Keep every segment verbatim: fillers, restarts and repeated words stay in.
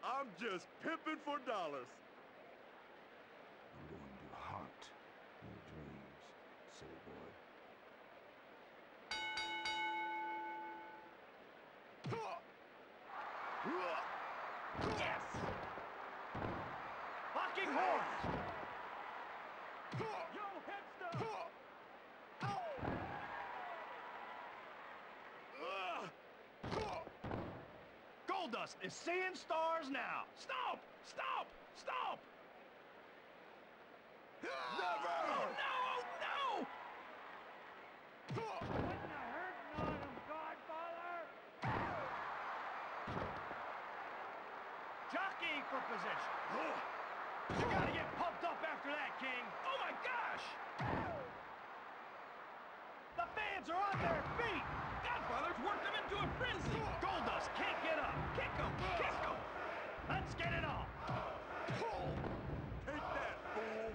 I'm just pimping for dollars. I'm going to haunt your dreams, silly boy. Yes! Locking horns! Yo, headstuff! Goldust is seeing stars now! Stop! Stop! Stop! Never! Oh no! Oh no! Putting a hurting on him, Godfather! Jockeying for position. You gotta get pumped up after that, King. Oh my gosh! The fans are on their feet! Godfather's worked them into a frenzy! Goldust can't get up! Kick him! Kick him! Let's get it on! Take that, fool!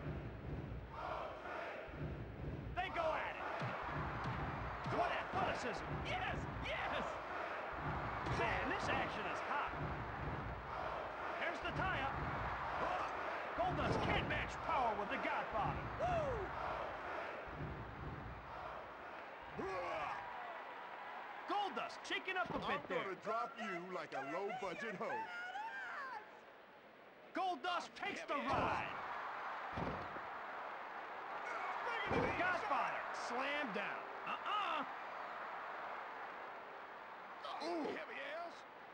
They go at it! What athleticism! Yes! Yes! Man, this action is hot! There's the tie-up! Goldust can't match power with the Godfather! Woo! Goldust shaking up a bit I'm there. gonna drop you like a low-budget hoe. Goldust takes the ride. Godfather slammed down. Uh-uh. Ooh, heavy ass.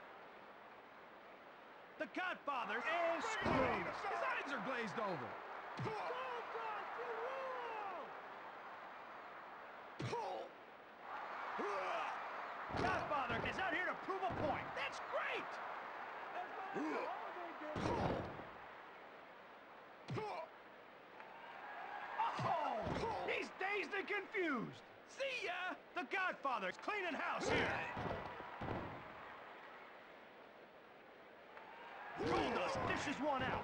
The Godfather is screwed. His eyes are glazed over. Godfather is out here to prove a point. That's great. Oh, he's dazed and confused. See ya. The Godfather's cleaning house here. Goldust dishes one out.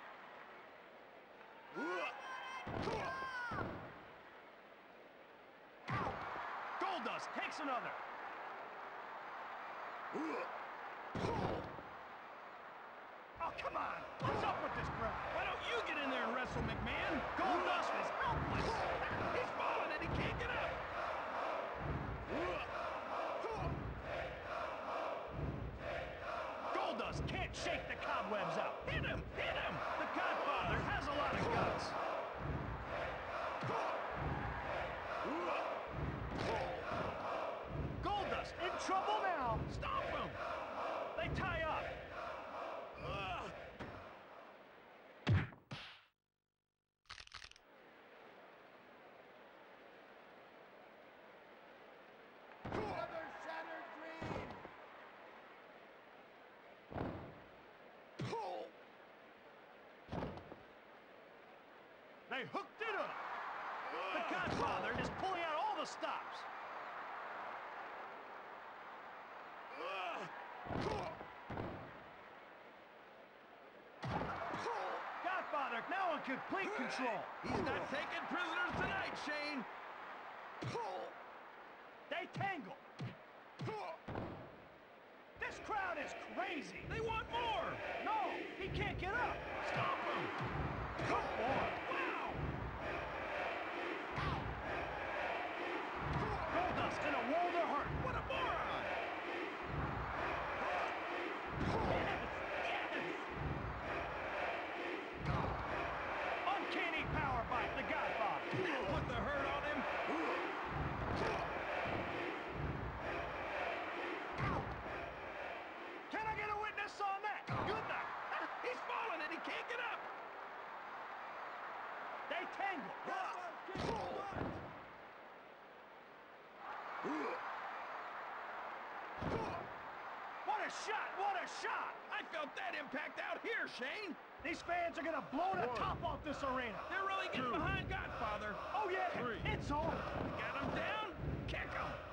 Goldust takes another. Oh, come on! What's up with this crowd? Why don't you get in there and wrestle, McMahon? Goldust is helpless! He's falling and he can't get up! Goldust can't shake the cobwebs out. Hit him! Hit him! The Godfather has a lot of guts. Goldust in trouble now! Stop him! They tie up! Ugh. Another shattered dream! They hooked it up! The Godfather is pulling out all the stops! Godfather now in complete control. He's not taking prisoners tonight, Shane. They tangle. This crowd is crazy. They want more. No, he can't get up. Stop him. Good boy. Wow. Goldust in a world of hurt. What a moron. Yes, yes. Uncanny power bite, the Godfather. Put the hurt on him. Can I get a witness on that? Good night. He's falling and he can't get up. They tangle. What a shot! What a shot! I felt that impact out here, Shane. These fans are gonna blow the One. top off this arena. They're really getting Two. behind Godfather. Oh yeah, Three. it's on. Got him down. Kick him.